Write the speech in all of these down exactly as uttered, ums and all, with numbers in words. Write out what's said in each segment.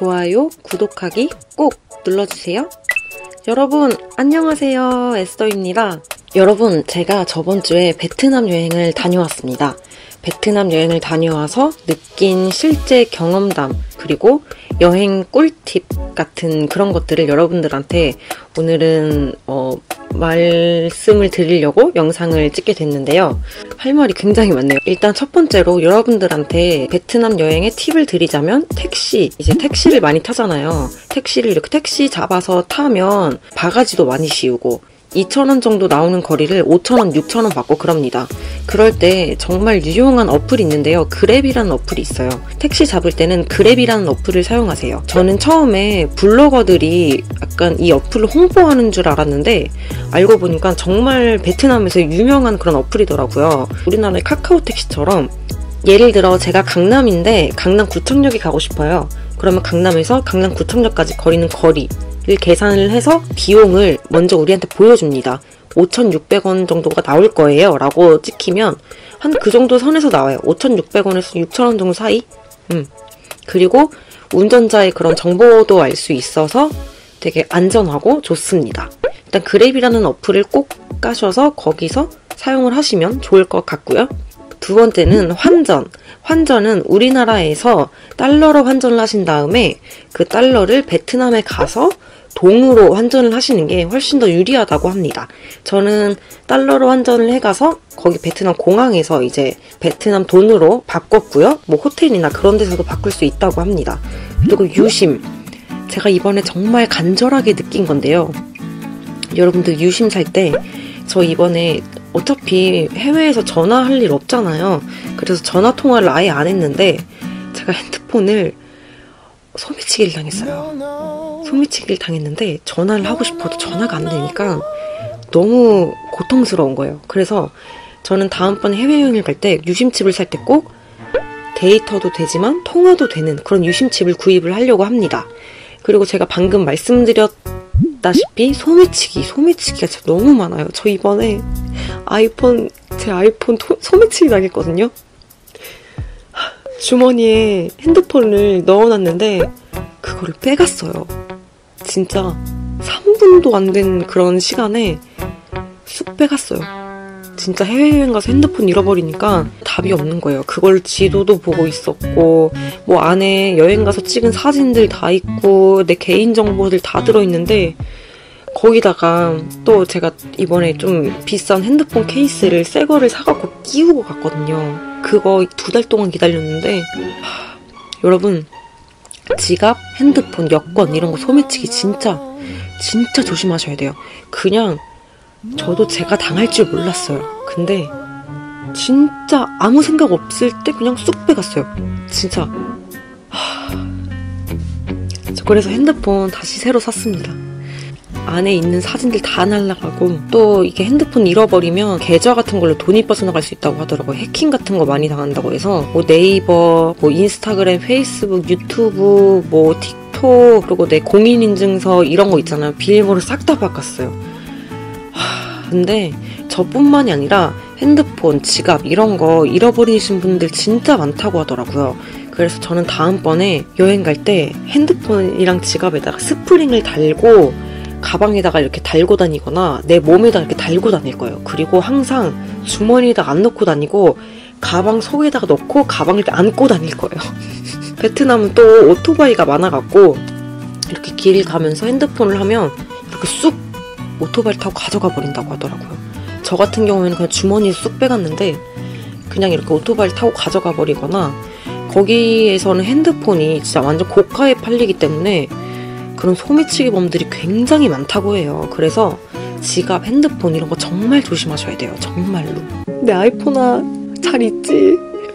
좋아요, 구독하기 꼭 눌러주세요. 여러분 안녕하세요, 에스더입니다. 여러분, 제가 저번 주에 베트남 여행을 다녀왔습니다. 베트남 여행을 다녀와서 느낀 실제 경험담, 그리고 여행 꿀팁 같은 그런 것들을 여러분들한테 오늘은 어, 말씀을 드리려고 영상을 찍게 됐는데요. 할 말이 굉장히 많네요. 일단 첫 번째로 여러분들한테 베트남 여행의 팁을 드리자면, 택시, 이제 택시를 많이 타잖아요. 택시를 이렇게 택시 잡아서 타면 바가지도 많이 씌우고 이천 원 정도 나오는 거리를 오천 원, 육천 원 받고 그럽니다. 그럴 때 정말 유용한 어플이 있는데요. 그랩이라는 어플이 있어요. 택시 잡을 때는 그랩이라는 어플을 사용하세요. 저는 처음에 블로거들이 약간 이 어플을 홍보하는 줄 알았는데 알고 보니까 정말 베트남에서 유명한 그런 어플이더라고요. 우리나라의 카카오 택시처럼, 예를 들어 제가 강남인데 강남 구청역에 가고 싶어요. 그러면 강남에서 강남 구청역까지 거리는 거리 를 계산을 해서 비용을 먼저 우리한테 보여줍니다. 오천육백 원 정도가 나올 거예요 라고 찍히면 한 그 정도 선에서 나와요. 오천육백 원에서 육천 원 정도 사이? 음. 그리고 운전자의 그런 정보도 알 수 있어서 되게 안전하고 좋습니다. 일단 그랩이라는 어플을 꼭 까셔서 거기서 사용을 하시면 좋을 것 같고요. 두 번째는 환전. 환전은 우리나라에서 달러로 환전을 하신 다음에 그 달러를 베트남에 가서 동으로 환전을 하시는 게 훨씬 더 유리하다고 합니다. 저는 달러로 환전을 해가서 거기 베트남 공항에서 이제 베트남 돈으로 바꿨고요. 뭐 호텔이나 그런 데서도 바꿀 수 있다고 합니다. 그리고 유심. 제가 이번에 정말 간절하게 느낀 건데요. 여러분들 유심 살 때, 저 이번에 어차피 해외에서 전화할 일 없잖아요. 그래서 전화 통화를 아예 안 했는데 제가 핸드폰을 소매치기를 당했어요. 소매치기를 당했는데 전화를 하고 싶어도 전화가 안 되니까 너무 고통스러운 거예요. 그래서 저는 다음번에 해외여행을 갈 때 유심칩을 살 때 꼭 데이터도 되지만 통화도 되는 그런 유심칩을 구입을 하려고 합니다. 그리고 제가 방금 말씀드렸다시피 소매치기, 소매치기가 진짜 너무 많아요. 저 이번에 아이폰, 제 아이폰 토, 소매치기 당했거든요. 주머니에 핸드폰을 넣어놨는데 그거를 빼갔어요. 진짜 삼 분도 안 된 그런 시간에 쑥 빼갔어요. 진짜 해외여행 가서 핸드폰 잃어버리니까 답이 없는 거예요. 그걸 지도도 보고 있었고, 뭐 안에 여행 가서 찍은 사진들 다 있고, 내 개인정보들 다 들어있는데, 거기다가 또 제가 이번에 좀 비싼 핸드폰 케이스를 새 거를 사갖고 끼우고 갔거든요. 그거 두 달 동안 기다렸는데, 하, 여러분, 지갑, 핸드폰, 여권 이런 거 소매치기 진짜 진짜 조심하셔야 돼요. 그냥 저도 제가 당할 줄 몰랐어요. 근데 진짜 아무 생각 없을 때 그냥 쑥 빼갔어요. 진짜. 하... 그래서 핸드폰 다시 새로 샀습니다. 안에 있는 사진들 다 날라가고, 또 이게 핸드폰 잃어버리면 계좌 같은 걸로 돈이 빠져나갈 수 있다고 하더라고요. 해킹 같은 거 많이 당한다고 해서 뭐 네이버, 뭐 인스타그램, 페이스북, 유튜브, 뭐 틱톡, 그리고 내 공인인증서 이런 거 있잖아요. 비밀번호 싹 다 바꿨어요. 하, 근데 저뿐만이 아니라 핸드폰, 지갑 이런 거 잃어버리신 분들 진짜 많다고 하더라고요. 그래서 저는 다음번에 여행 갈 때 핸드폰이랑 지갑에다가 스프링을 달고 가방에다가 이렇게 달고 다니거나 내 몸에다 이렇게 달고 다닐 거예요. 그리고 항상 주머니에다 안 넣고 다니고 가방 속에다가 넣고 가방을 안고 다닐 거예요. 베트남은 또 오토바이가 많아갖고 이렇게 길 가면서 핸드폰을 하면 이렇게 쑥 오토바이를 타고 가져가 버린다고 하더라고요. 저 같은 경우에는 그냥 주머니에 쑥 빼갔는데 그냥 이렇게 오토바이를 타고 가져가 버리거나, 거기에서는 핸드폰이 진짜 완전 고가에 팔리기 때문에 그런 소매치기범들이 굉장히 많다고 해요. 그래서 지갑, 핸드폰 이런 거 정말 조심하셔야 돼요. 정말로. 내 아이폰아, 잘 있지?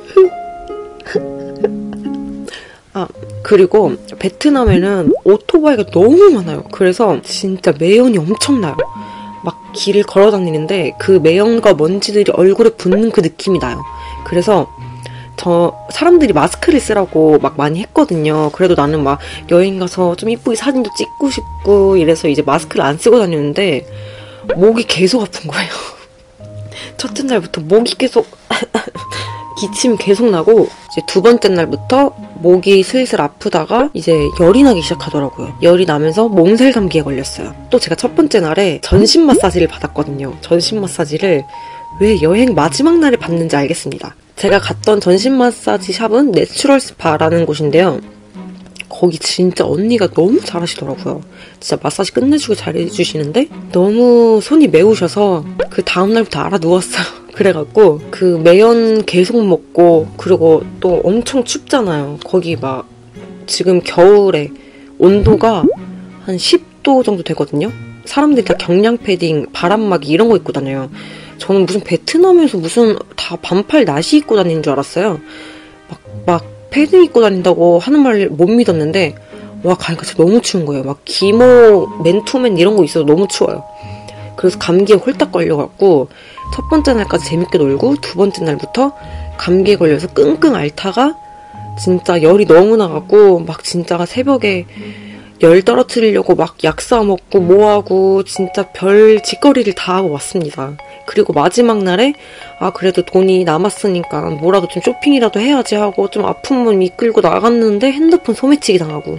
아, 그리고 베트남에는 오토바이가 너무 많아요. 그래서 진짜 매연이 엄청나요. 막 길을 걸어 다니는데 그 매연과 먼지들이 얼굴에 붙는 그 느낌이 나요. 그래서 저 사람들이 마스크를 쓰라고 막 많이 했거든요. 그래도 나는 막 여행 가서 좀 이쁘게 사진도 찍고 싶고 이래서 이제 마스크를 안 쓰고 다녔는데 목이 계속 아픈 거예요. 첫째 날부터 목이 계속 기침이 계속 나고, 이제 두 번째 날부터 목이 슬슬 아프다가 이제 열이 나기 시작하더라고요. 열이 나면서 몸살 감기에 걸렸어요. 또 제가 첫 번째 날에 전신 마사지를 받았거든요. 전신 마사지를 왜 여행 마지막 날에 받는지 알겠습니다. 제가 갔던 전신 마사지 샵은 내추럴 스파라는 곳인데요. 거기 진짜 언니가 너무 잘하시더라고요. 진짜 마사지 끝내주고 잘해주시는데 너무 손이 매우셔서 그 다음날부터 알아 누웠어요. 그래갖고 그 매연 계속 먹고, 그리고 또 엄청 춥잖아요. 거기 막 지금 겨울에 온도가 한 십 도 정도 되거든요. 사람들이 다 경량 패딩, 바람막이 이런 거 입고 다녀요. 저는 무슨 베트남에서 무슨 다 반팔 나시 입고 다니는 줄 알았어요. 막, 막 패딩 입고 다닌다고 하는 말 못 믿었는데 와, 가니까 진짜 너무 추운 거예요. 막 기모, 맨투맨 이런 거 있어도 너무 추워요. 그래서 감기에 홀딱 걸려갖고 첫 번째 날까지 재밌게 놀고 두 번째 날부터 감기에 걸려서 끙끙 앓다가 진짜 열이 너무 나갖고 막 진짜 새벽에 열 떨어뜨리려고 막 약 사 먹고 뭐하고 진짜 별 짓거리를 다 하고 왔습니다. 그리고 마지막 날에 아 그래도 돈이 남았으니까 뭐라도 좀 쇼핑이라도 해야지 하고 좀 아픈 몸 이끌고 나갔는데 핸드폰 소매치기 당하고.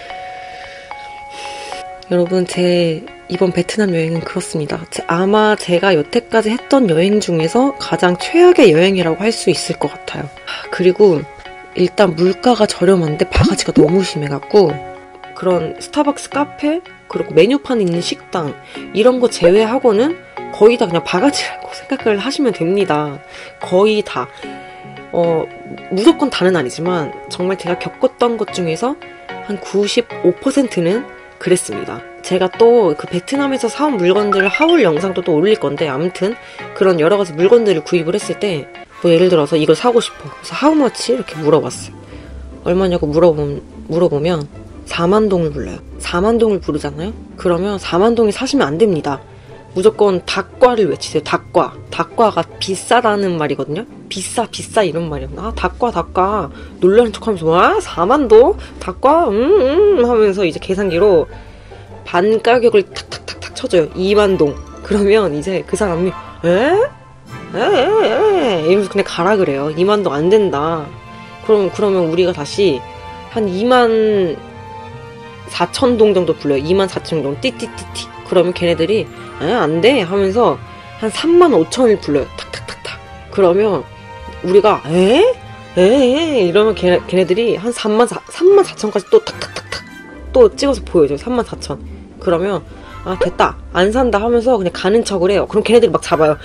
여러분, 제 이번 베트남 여행은 그렇습니다. 아마 제가 여태까지 했던 여행 중에서 가장 최악의 여행이라고 할 수 있을 것 같아요. 그리고 일단 물가가 저렴한데 바가지가 너무 심해갖고 그런 스타벅스 카페, 그리고 메뉴판 있는 식당 이런 거 제외하고는 거의 다 그냥 바가지라고 생각을 하시면 됩니다. 거의 다. 어, 무조건 다는 아니지만 정말 제가 겪었던 것 중에서 한 구십오 퍼센트는 그랬습니다. 제가 또 그 베트남에서 사온 물건들을 하울 영상도 또 올릴 건데, 아무튼 그런 여러 가지 물건들을 구입을 했을 때 뭐 예를 들어서 이걸 사고 싶어. 그래서 how much? 이렇게 물어봤어요. 얼마냐고 물어보, 물어보면 사만 동을 불러요. 사만 동을 부르잖아요? 그러면 사만 동이 사시면 안 됩니다. 무조건 닭과를 외치세요. 닭과. 닭과가 비싸다는 말이거든요. 비싸 비싸 이런 말이에요. 아 닭과 닭과 놀라는 척하면서 와 사만 동? 닭과? 음, 음 하면서 이제 계산기로 반 가격을 탁탁탁탁 쳐줘요. 이만 동. 그러면 이제 그 사람이 에? 에? 에? 에? 이러면서 그냥 가라 그래요. 이만 동 안 된다. 그럼 그러면 우리가 다시 한 이만 사천 동 정도 불러요. 이만 사천 동 띠띠띠띠. 그러면 걔네들이 에? 안 돼 하면서 한 삼만 오천을 불러요. 탁탁탁탁. 그러면 우리가 에? 에? 이러면 걔, 걔네들이 한 삼만 사천까지 또 탁탁탁탁 또 찍어서 보여줘요. 삼만 사천. 그러면 아 됐다 안 산다 하면서 그냥 가는 척을 해요. 그럼 걔네들이 막 잡아요.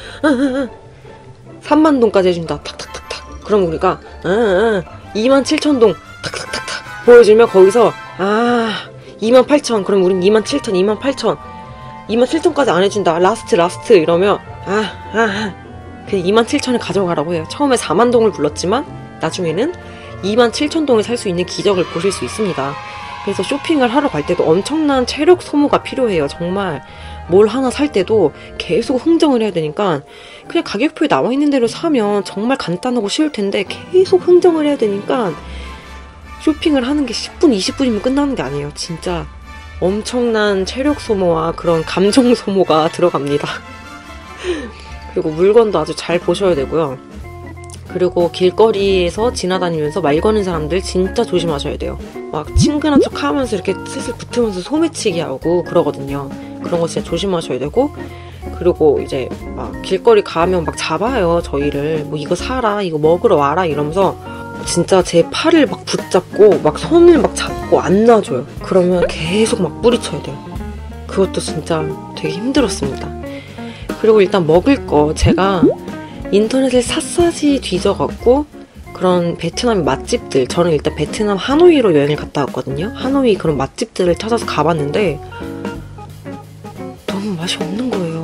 삼만 동까지 해준다. 탁탁탁탁. 그럼 우리가 아, 아, 이만 칠천 동 탁탁탁탁 보여주면 거기서 아 이만 팔천. 그럼 우린 이만 칠천, 이만 팔천, 이만 칠천까지 안 해준다. 라스트 라스트 이러면 아, 아, 아. 그 이만 칠천을 가져가라고 해요. 처음에 사만 동을 불렀지만 나중에는 이만 칠천 동을 살 수 있는 기적을 보실 수 있습니다. 그래서 쇼핑을 하러 갈 때도 엄청난 체력 소모가 필요해요. 정말 뭘 하나 살 때도 계속 흥정을 해야 되니까 그냥 가격표에 나와 있는 대로 사면 정말 간단하고 쉬울 텐데 계속 흥정을 해야 되니까 쇼핑을 하는 게 십 분, 이십 분이면 끝나는 게 아니에요. 진짜 엄청난 체력 소모와 그런 감정 소모가 들어갑니다. 그리고 물건도 아주 잘 보셔야 되고요. 그리고 길거리에서 지나다니면서 말 거는 사람들 진짜 조심하셔야 돼요. 막 친근한 척 하면서 이렇게 슬슬 붙으면서 소매치기 하고 그러거든요. 그런 거 진짜 조심하셔야 되고, 그리고 이제 막 길거리 가면 막 잡아요. 저희를 뭐 이거 사라, 이거 먹으러 와라 이러면서 진짜 제 팔을 막 붙잡고 막 손을 막 잡고 안 놔줘요. 그러면 계속 막 뿌리쳐야 돼요. 그것도 진짜 되게 힘들었습니다. 그리고 일단 먹을 거 제가 인터넷에 샅샅이 뒤져갖고 그런 베트남 맛집들, 저는 일단 베트남 하노이로 여행을 갔다 왔거든요. 하노이 그런 맛집들을 찾아서 가봤는데 너무 맛이 없는 거예요.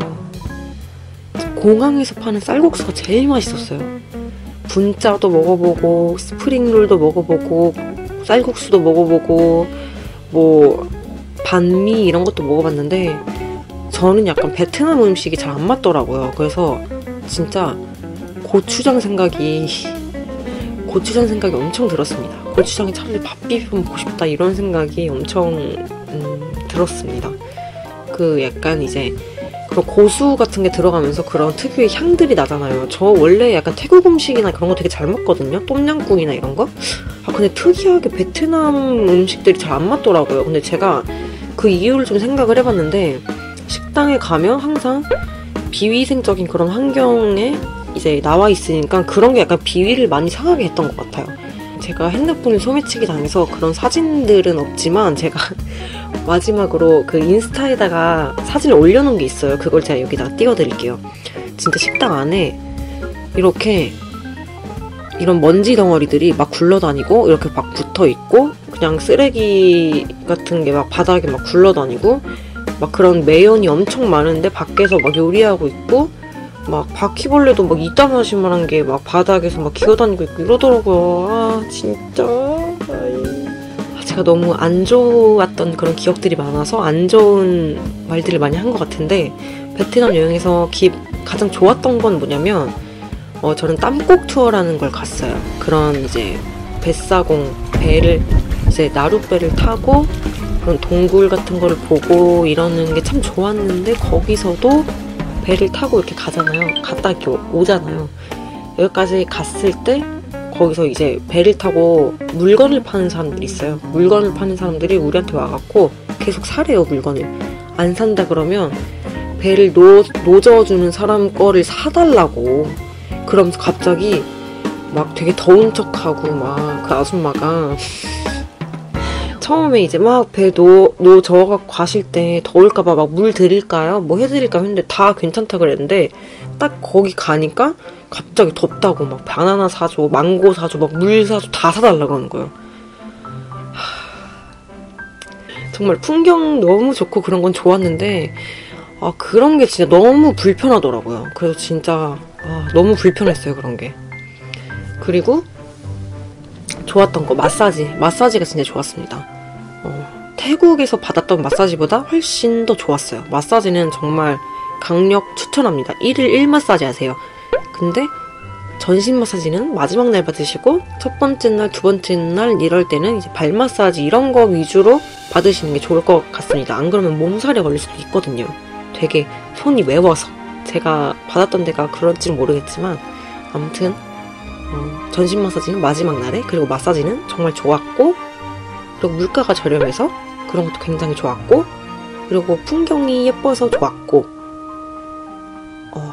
공항에서 파는 쌀국수가 제일 맛있었어요. 분짜도 먹어보고 스프링롤도 먹어보고 쌀국수도 먹어보고 뭐 반미 이런 것도 먹어봤는데 저는 약간 베트남 음식이 잘 안 맞더라고요. 그래서 진짜 고추장 생각이 고추장 생각이 엄청 들었습니다. 고추장에 차라리 밥 비벼 먹고 싶다 이런 생각이 엄청 음, 들었습니다. 그 약간 이제 그런 고수 같은 게 들어가면서 그런 특유의 향들이 나잖아요. 저 원래 약간 태국 음식이나 그런 거 되게 잘 먹거든요. 똠양꿍이나 이런 거. 아 근데 특이하게 베트남 음식들이 잘 안 맞더라고요. 근데 제가 그 이유를 좀 생각을 해봤는데 식당에 가면 항상 비위생적인 그런 환경에 이제 나와 있으니까 그런 게 약간 비위를 많이 상하게 했던 것 같아요. 제가 핸드폰을 소매치기 당해서 그런 사진들은 없지만 제가 마지막으로 그 인스타에다가 사진을 올려놓은 게 있어요. 그걸 제가 여기다가 띄워드릴게요. 진짜 식당 안에 이렇게 이런 먼지 덩어리들이 막 굴러다니고 이렇게 막 붙어있고 그냥 쓰레기 같은 게 막 바닥에 막 굴러다니고 막 그런 매연이 엄청 많은데 밖에서 막 요리하고 있고 막 바퀴벌레도 막 이따마시만한 게 막 바닥에서 막 기어다니고 있고 이러더라고요. 아 진짜 아이. 제가 너무 안 좋았던 그런 기억들이 많아서 안 좋은 말들을 많이 한 것 같은데 베트남 여행에서 기, 가장 좋았던 건 뭐냐면 어, 저는 땀곡 투어라는 걸 갔어요. 그런 이제 뱃사공 배를 이제 나룻배를 타고 그런 동굴 같은 거를 보고 이러는 게 참 좋았는데 거기서도 배를 타고 이렇게 가잖아요. 갔다 이렇게 오잖아요. 여기까지 갔을 때 거기서 이제 배를 타고 물건을 파는 사람들이 있어요. 물건을 파는 사람들이 우리한테 와갖고 계속 사래요, 물건을. 안 산다 그러면 배를 노, 노져주는 사람 거를 사달라고. 그러면서 갑자기 막 되게 더운 척하고 막 그 아줌마가 처음에 이제 막 배 노, 노저어갖고 가실 때 더울까봐 막 물 드릴까요? 뭐 해드릴까요? 했는데 다 괜찮다 그랬는데 딱 거기 가니까 갑자기 덥다고 막 바나나 사줘, 망고 사줘, 막 물 사줘 다 사달라고 하는 거예요. 하... 정말 풍경 너무 좋고 그런 건 좋았는데 아 그런 게 진짜 너무 불편하더라고요. 그래서 진짜 아, 너무 불편했어요 그런 게. 그리고 좋았던 거 마사지. 마사지가 진짜 좋았습니다. 어, 태국에서 받았던 마사지보다 훨씬 더 좋았어요. 마사지는 정말 강력 추천합니다. 일 일 일 마사지 하세요. 근데 전신 마사지는 마지막 날 받으시고 첫 번째 날, 두 번째 날 이럴 때는 이제 발 마사지 이런 거 위주로 받으시는 게 좋을 것 같습니다. 안 그러면 몸살에 걸릴 수도 있거든요. 되게 손이 매워서. 제가 받았던 데가 그럴지는 모르겠지만 아무튼 어, 전신 마사지는 마지막 날에 그리고 마사지는 정말 좋았고 그리고 물가가 저렴해서 그런 것도 굉장히 좋았고 그리고 풍경이 예뻐서 좋았고 어,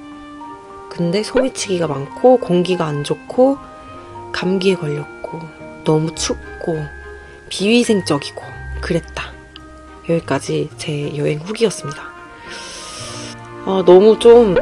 근데 소매치기가 많고 공기가 안 좋고 감기에 걸렸고 너무 춥고 비위생적이고 그랬다. 여기까지 제 여행 후기였습니다. 어, 너무 좀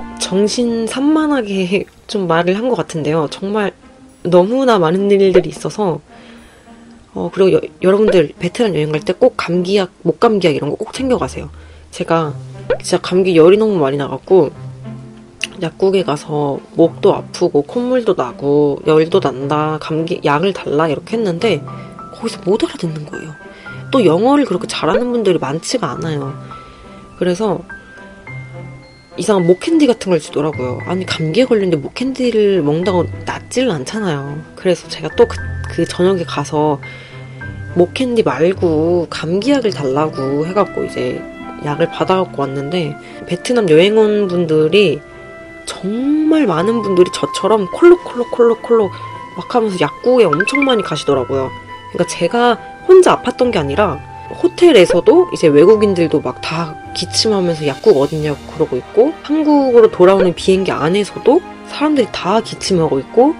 정신산만하게 좀 말을 한 것 같은데요. 정말 너무나 많은 일들이 있어서 어, 그리고 여, 여러분들 베트남 여행 갈 때 꼭 감기약, 목감기약 이런 거 꼭 챙겨가세요. 제가 진짜 감기 열이 너무 많이 나갖고 약국에 가서 목도 아프고 콧물도 나고 열도 난다, 감기 약을 달라 이렇게 했는데 거기서 못 알아듣는 거예요. 또 영어를 그렇게 잘하는 분들이 많지가 않아요. 그래서 이상한 목캔디 같은 걸 주더라고요. 아니 감기에 걸렸는데 목캔디를 먹는다고 낫지를 않잖아요. 그래서 제가 또 그 그 저녁에 가서 목캔디 말고 감기약을 달라고 해갖고 이제 약을 받아갖고 왔는데 베트남 여행 온 분들이 정말 많은 분들이 저처럼 콜록콜록콜록콜록 막 하면서 약국에 엄청 많이 가시더라고요. 그러니까 제가 혼자 아팠던 게 아니라 호텔에서도 이제 외국인들도 막 다 기침하면서 약국 어딨냐고 그러고 있고 한국으로 돌아오는 비행기 안에서도 사람들이 다 기침하고 있고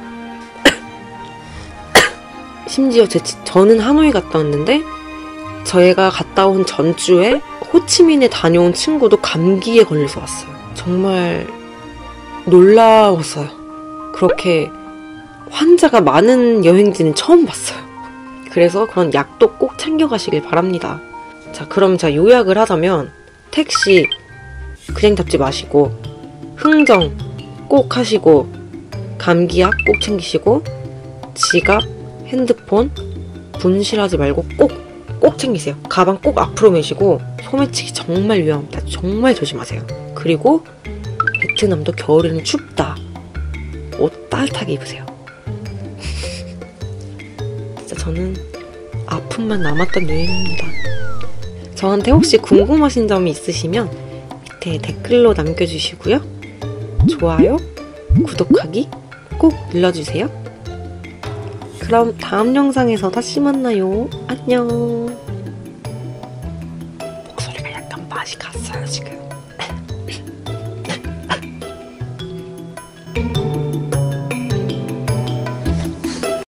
심지어 제, 저는 하노이 갔다 왔는데 저희가 갔다 온 전주에 호치민에 다녀온 친구도 감기에 걸려서 왔어요. 정말 놀라웠어요. 그렇게 환자가 많은 여행지는 처음 봤어요. 그래서 그런 약도 꼭 챙겨가시길 바랍니다. 자, 그럼 자 요약을 하자면 택시 그냥 잡지 마시고 흥정 꼭 하시고 감기약 꼭 챙기시고 지갑, 핸드폰 분실하지 말고 꼭, 꼭 챙기세요. 가방 꼭 앞으로 메시고 소매치기 정말 위험합니다. 정말 조심하세요. 그리고 베트남도 겨울에는 춥다. 옷 따뜻하게 입으세요. 진짜 저는 아픔만 남았던 여행입니다. 저한테 혹시 궁금하신 점이 있으시면 밑에 댓글로 남겨주시고요. 좋아요, 구독하기 꼭 눌러주세요. 그럼 다음 영상에서 다시 만나요. 안녕. 목소리가 약간 맛이 갔어요 지금.